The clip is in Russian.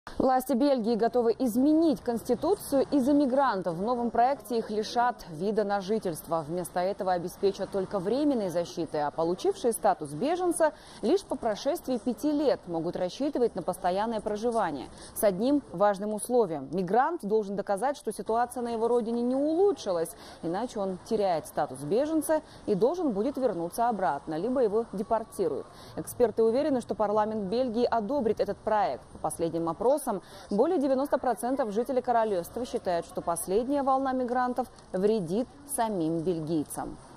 Власти Бельгии готовы изменить Конституцию из-за мигрантов. В новом проекте их лишат вида на жительство. Вместо этого обеспечат только временной защитой, а получившие статус беженца лишь по прошествии 5 лет могут рассчитывать на постоянное проживание. С одним важным условием. Мигрант должен доказать, что ситуация на его родине не улучшилась, иначе он теряет статус беженца и должен будет вернуться обратно, либо его депортируют. Эксперты уверены, что парламент Бельгии одобрит этот проект. По последним опросам, более 90% жителей королевства считают, что последняя волна мигрантов вредит самим бельгийцам.